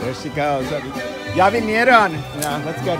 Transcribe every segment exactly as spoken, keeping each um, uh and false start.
There she goes. Ya vinieron. No, that's good.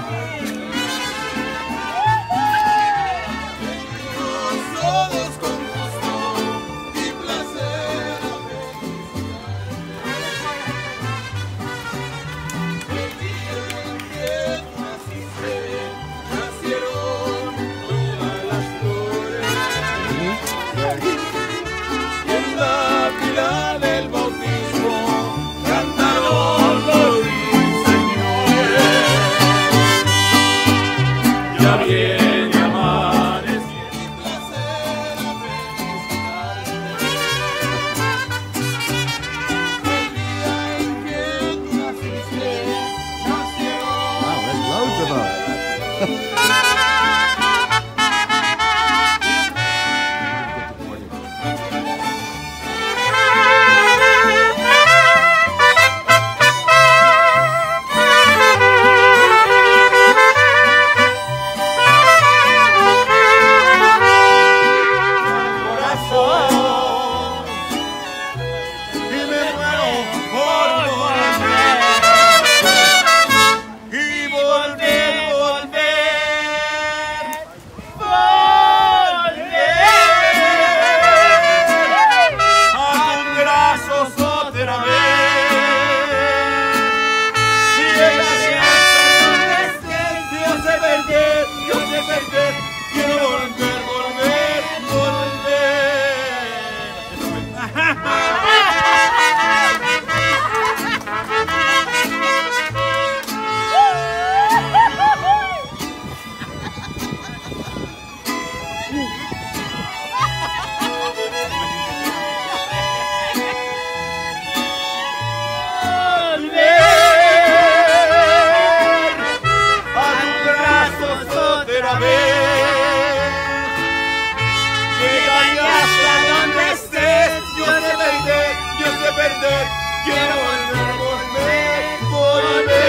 Quiero volver, volver, volver.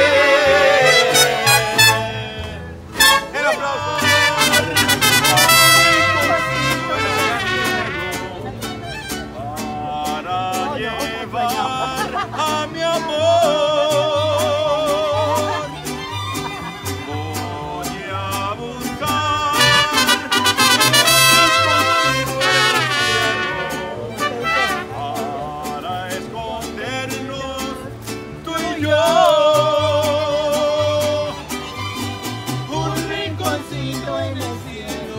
El aplauso. Para llevar a mi amor. Voy a buscar para escondernos tú y yo. Un rinconcito en el cielo,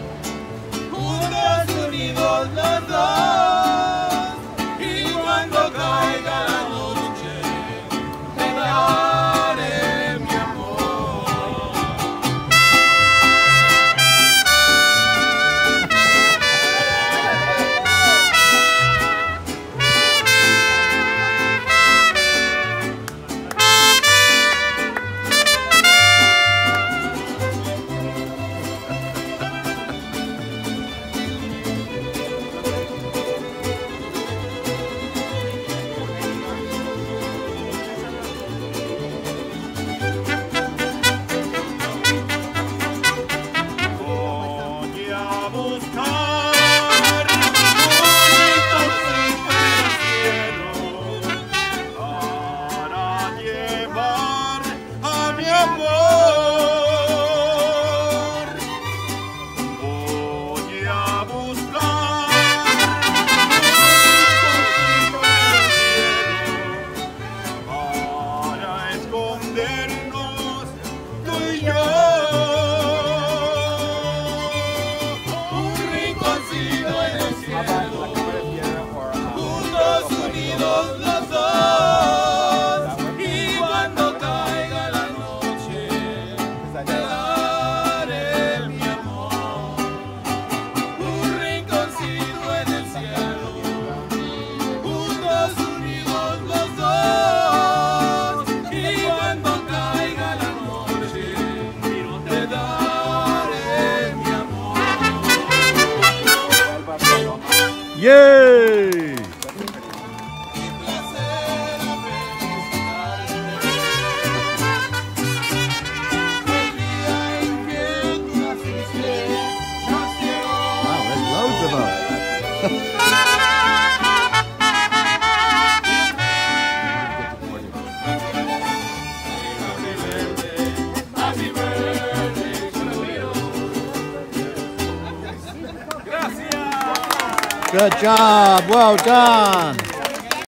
juntos unidos los dos. Y cuando caiga la noche, te daré mi amor. Voy a buscar un rinconcito en el cielo para llevar a mi amor. Voy a buscar un rinconcito en el cielo para escondernos tú y yo. Un rinconcito en el cielo, juntos unidos los dos. Y cuando caiga la noche, te daré mi amor. Un rinconcito en el cielo, juntos unidos los dos. Y cuando caiga la noche, te daré mi amor. Yay! Wow, there's loads of them. Good job. Well done.